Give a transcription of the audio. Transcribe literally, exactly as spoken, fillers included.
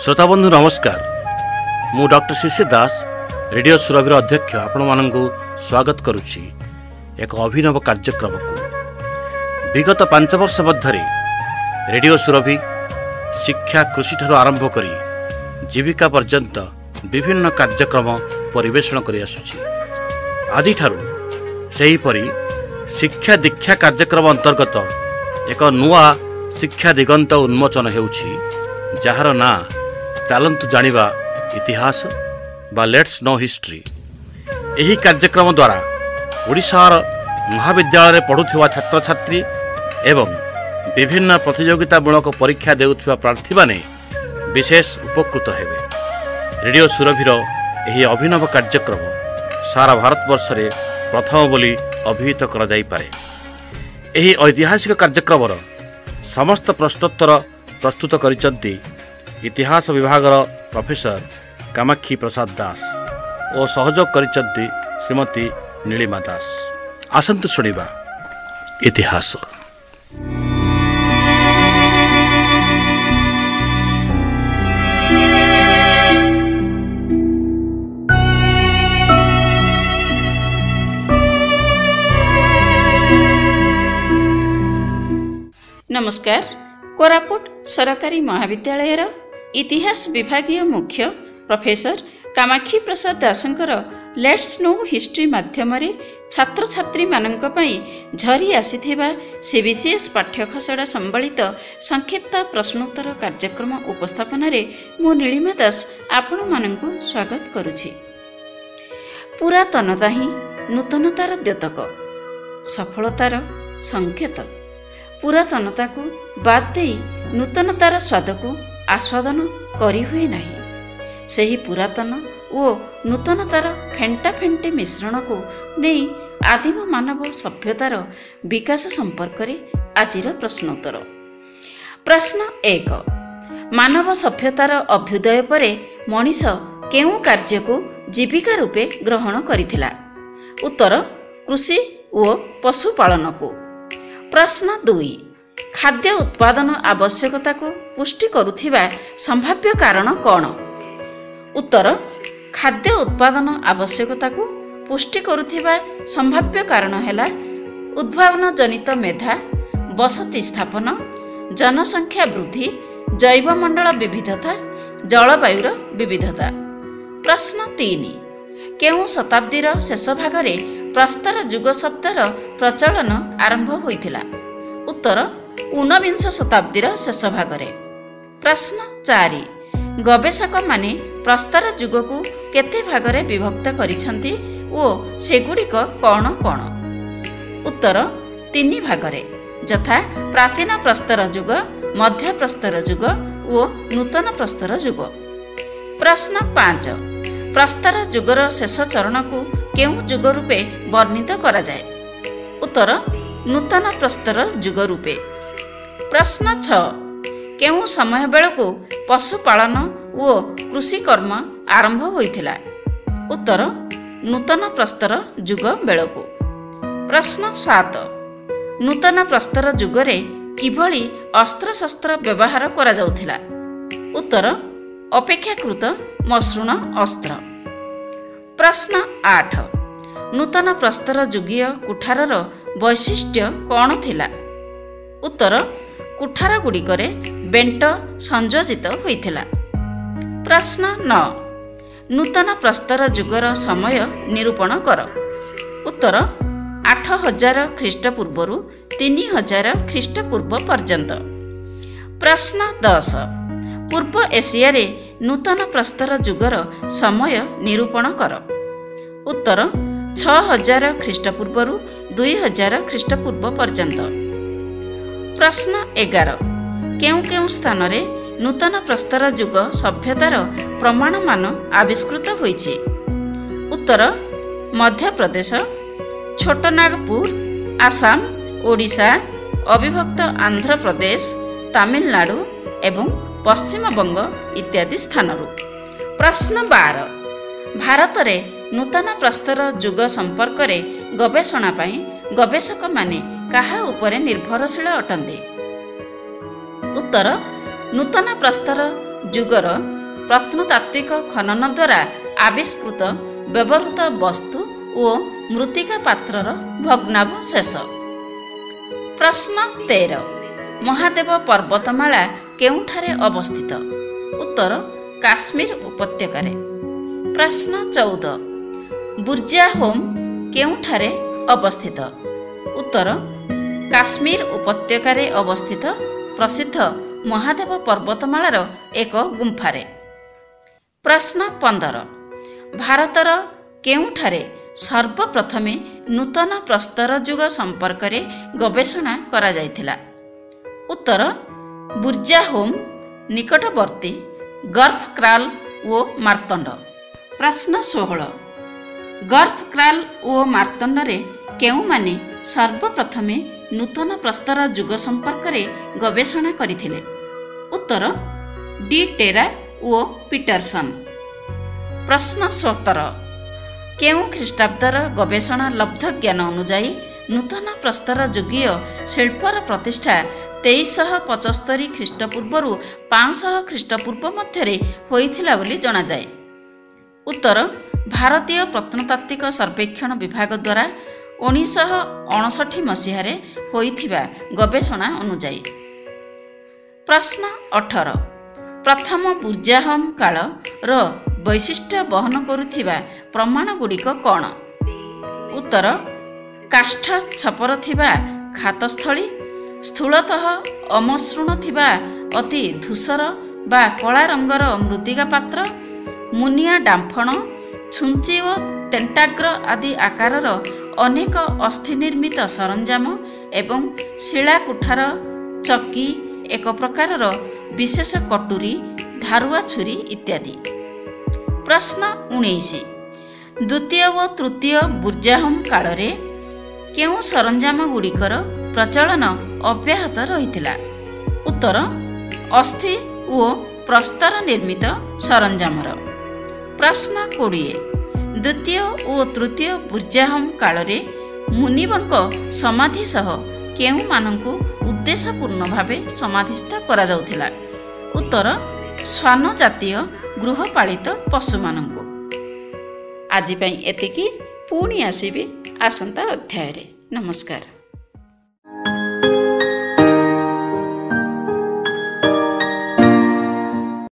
श्रोता बंधु नमस्कार। मु डॉक्टर शिशिर दास रेडियो सुरभिर अध्यक्ष आपण मानकु स्वागत करुछि एक अभिनव कार्यक्रम को। विगत पांच वर्ष मध्य रेडियो सुरभि शिक्षा कृषि ठार आरंभ करी जीविका पर्यंत विभिन्न कार्यक्रम परिवेषण करि आसुछि। आदि ठारू सेही परी शिक्षा दीक्षा कार्यक्रम अंतर्गत एक नुआ शिक्षा दिगंत उन्मोचन हेउछि, जार ना चलतु जानिबा इतिहास बा लेट्स नो हिस्ट्री। यही कार्यक्रम द्वारा ओडिशार महाविद्यालय पढ़ुथिबा छात्र छात्री एवं विभिन्न प्रतियोगितामूलक परीक्षा देउथिबा प्रार्थी माने विशेष उपकृत हेबे। रेडियो सुरभिर यही अभिनव कार्यक्रम सारा भारतवर्ष रे प्रथम बोली अभिहित करा जाई पारे। यही ऐतिहासिक कार्यक्रम समस्त प्रश्नोत्तर प्रस्तुत करिसंती इतिहास विभाग प्रोफेसर कामाक्षी प्रसाद दास और सहयोग करिसंती श्रीमती नीलिमा दास। आसंतु सुनिबा इतिहास। नमस्कार। कोरापुट सरकारी महाविद्यालय इतिहास विभागीय मुख्य प्रोफेसर कामाक्षी प्रसाद दासंकर लेट्स नो हिस्ट्री माध्यम छात्र छात्री मानक पई झरी आसीथिबा सीबीसीएस पाठ्यखसड़ा संबलित संक्षिप्त प्रश्नोत्तर कार्यक्रम उपस्थापन रे मु नीलिमा दास आपण मानकु स्वागत करुछि। पुरातनता ही नूतनतार द्योतक, सफलतार संकेत। पुरातनता को बाद दे नूतनतार स्वाद को आस्वादन करी हुए नहीं। सही पुरातन ओ नूतनतार फेंटा फेंटे मिश्रण को नहीं आदिम मानव सभ्यतार विकास संपर्क में आजिर प्रश्नोत्तर। प्रश्न एक। मानव सभ्यतार अभ्युदय परे मनीष केउं कार्य को जीविका रूपे ग्रहण करिथिला? उत्तर कृषि ओ पशुपालन को। प्रश्न दुई। खाद्य उत्पादन आवश्यकता को पुष्टि करुथिबा संभाव्य कारण कौन? उत्तर खाद्य उत्पादन आवश्यकता को पुष्टि करुथिबा संभाव्य कारण हैला उद्भावन जनित मेधा, बसति स्थापन, जनसंख्या वृद्धि, जैवमंडल विविधता, जलवायुर विविधता। प्रश्न तीन। केउं शताब्दीर शेष भागरे प्रस्तर युग शब्दर प्रचलन आरंभ होइथिला? उत्तर ऊनविंश शताब्दीर शेष भागरे। प्रश्न चारि। गवेषक माने प्रस्तर युग को केते भागरे विभक्त करिसंती ओ सेगुड़िक कौन कौन? उत्तर तीन भागरे, यथा प्राचीन प्रस्तर युग, मध्य प्रस्तर युग ओ नूतन प्रस्तर युग। प्रश्न पाँच। प्रस्तर युगर शेष चरण को केउं युग रूपे वर्णित करा जाए? उत्तर नूतन प्रस्तर युग रूपे। प्रश्न छह। केउं समय बेलको पशुपालन ओ कृषि कर्म आरंभ होइथिला? उत्तर नूतन प्रस्तर युग बेलको। प्रश्न सात। नूतन प्रस्तर युगरे किभଳି अस्त्र शस्त्र व्यवहार करा जाउथिला? उत्तर अपेक्षाकृत मसृण अस्त्र। प्रश्न आठ। नूतन प्रस्तर युगीय कुठारर वैशिष्ट्य कौन थिला? उत्तर कुठार गुड़िकरे बेंट संयोजित होइथिला। प्रश्न नौ। नूतन प्रस्तर युगर समय निरूपण कर। उत्तर आठ हजार ख्रीष्टपूर्व तीन हजार ख्रीष्टपूर्व पर्यंत। प्रश्न दस। पूर्व एशिया रे नूतन प्रस्तर युगर समय निरूपण कर। उत्तर छह हजार ख्रीष्टपूर्व दुई हजार ख्रीष्टपूर्व पर्यंत। प्रश्न एगार। केउं केउं स्थान रे नूतन प्रस्तर युग सभ्यतार प्रमाण मान आविष्कृत होइछि? उत्तर मध्य प्रदेश, छोटनागपुर, आसाम, ओडिशा, अविभक्त आंध्र प्रदेश, तमिलनाडु एवं पश्चिम बंग इत्यादि स्थानरू। प्रश्न बार। भारत रे नूतन प्रस्तर युग संपर्क रे गवेषणा पई गवेषक माने काहा उपरे निर्भरशील अटंती? उत्तर नूतन प्रस्तर ଯୁଗର ପ୍ରତ୍ନତାତ୍ତ୍ୱିକ ଖନନ ଦ୍ୱାରା ଆବିଷ୍କୃତ ବ୍ୟବହୃତ ବସ୍ତୁ ଓ ମୃତ୍ତିକା ପାତ୍ରର ଭଗ୍ନାବଶେଷ। ପ୍ରଶ୍ନ ତେର। ମହାଦେବ ପର୍ବତମାଳା କେଉଁଠାରେ ଅବସ୍ଥିତ? ଉତ୍ତର କାଶ୍ମୀର ଉପତ୍ୟକାରେ। ପ୍ରଶ୍ନ ଚଉଦ। ବୁର୍ଜା ହୋମ କେଉଁଠାରେ ଅବସ୍ଥିତ? ଉତ୍ତର କାଶ୍ମୀର ଉପତ୍ୟକାରେ ଅବସ୍ଥିତ ପ୍ରସିଦ୍ଧ ମହାଦେବ ପର୍ବତମାଳାର ଏକ ଗୁମ୍ଫାରେ। ପ୍ରଶ୍ନ ପନ୍ଦର। ଭାରତର କେଉଁଠାରେ ସର୍ବପ୍ରଥମେ ନୂତନ ପ୍ରସ୍ତର ଯୁଗ ସମ୍ପର୍କରେ ଗବେଷଣା କରାଯାଇଥିଲା? ଉତ୍ତର ବୁର୍ଜା ହୋମ ନିକଟବର୍ତ୍ତୀ ଗର୍ଭ କ୍ରାଲ ଓ ମାର୍ତ୍ତଣ୍ଡ। ପ୍ରଶ୍ନ ଷୋହଳ। ଗର୍ଭ କ୍ରାଲ ଓ ମାର୍ତ୍ତଣ୍ଡରେ କେଉଁମାନେ ସର୍ବପ୍ରଥମେ ନୂତନ ପ୍ରସ୍ତର ଯୁଗ ସମ୍ପର୍କରେ ଗବେଷଣା କରିଥିଲେ? ଉତ୍ତର ଡି ଟେରା ଓ ପିଟରସନ୍। ପ୍ରଶ୍ନ ସତର। କେଉଁ ଖ୍ରୀଷ୍ଟାବ୍ଦର ଗବେଷଣା ଲବ୍ଧ ଜ୍ଞାନ ଅନୁଯାୟୀ ନୂତନ ପ୍ରସ୍ତର ଯୁଗୀୟ ଶିଳ୍ପର ପ୍ରତିଷ୍ଠା ତେଇଶଶହ ପଞ୍ଚସ୍ତରୀ ଖ୍ରୀଷ୍ଟପୂର୍ବରୁ ପାଞ୍ଚଶହ ଖ୍ରୀଷ୍ଟପୂର୍ବ ମଧ୍ୟରେ ହୋଇଥିଲା ବୋଲି ଜଣାଯାଏ? ଉତ୍ତର ଭାରତୀୟ ପ୍ରତ୍ନତାତ୍ତ୍ୱିକ ସର୍ବେକ୍ଷଣ ବିଭାଗ ଦ୍ୱାରା ଉଣେଇଶଶହ ଅଣଷଠି ମସିହାରେ ହୋଇଥିବା ଗବେଷଣା ଅନୁଯାୟୀ। ପ୍ରଶ୍ନ ଅଠର। ପ୍ରଥମ ବୁର୍ଜା ହୋମ କାଳର ବୈଶିଷ୍ଟ୍ୟ ବହନ କରୁଥିବା ପ୍ରମାଣ ଗୁଡ଼ିକ କ'ଣ? ଉତ୍ତର କାଷ୍ଠ ଛପର ଥିବା ଖାତସ୍ଥଳୀ, ସ୍ଥୂଳତଃ ଅମସୃଣ ଥିବା ଅତି ଧୂସର ବା କଳା ରଙ୍ଗର ମୃତ୍ତିକା ପାତ୍ର, ମୁନିଆ ଡାମ୍ଫଣ, ଛୁଞ୍ଚି ଓ ତେଣ୍ଟାଗ୍ର ଆଦି ଆକାରର ଅନେକ ଅସ୍ଥି ନିର୍ମିତ ସରଞ୍ଜାମ ଏବଂ ଶିଳା କୁଠାର, ଚକି, ଏକ ପ୍ରକାରର ବିଶେଷ କଟୁରୀ, ଧାରୁଆ ଛୁରୀ ଇତ୍ୟାଦି। ପ୍ରଶ୍ନ ଉଣେଇଶ। ଦ୍ୱିତୀୟ ଓ ତୃତୀୟ ବୁର୍ଜା ହୋମ କାଳରେ କେଉଁ ସରଞ୍ଜାମ ଗୁଡ଼ିକର ପ୍ରଚଳନ ଅବ୍ୟାହତ ରହିଥିଲା? ଉତ୍ତର ଅସ୍ଥି ଓ ପ୍ରସ୍ତର ନିର୍ମିତ ସରଞ୍ଜାମର। ପ୍ରଶ୍ନ କୋଡ଼ିଏ। ଦ୍ୱିତୀୟ ଓ ତୃତୀୟ ବୁର୍ଜା ହୋମ କାଳରେ ମୁନିବଙ୍କ ସମାଧି ସହ କେଉଁମାନଙ୍କୁ ଉଦ୍ଦେଶ୍ୟପୂର୍ଣ୍ଣ ଭାବେ ସମାଧିସ୍ଥ କରାଯାଉଥିଲା? ଉତ୍ତର ଶ୍ୱାନ ଜାତୀୟ ଗୃହପାଳିତ ପଶୁମାନଙ୍କୁ। ଆଜି ପାଇଁ ଏତିକି। ପୁଣି ଆସିବି ଆସନ୍ତା ଅଧ୍ୟାୟରେ। ନମସ୍କାର।